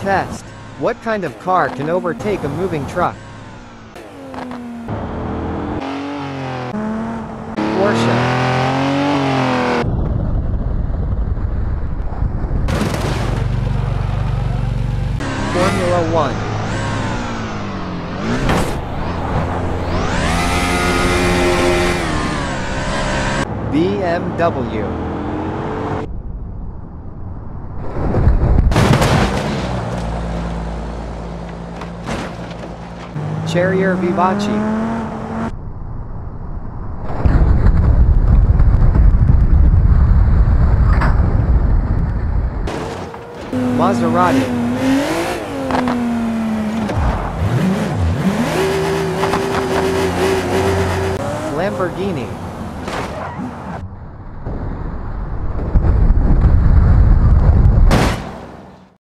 Test. What kind of car can overtake a moving truck? Porsche. Formula 1. BMW. Charrier Vivace. Maserati. Lamborghini.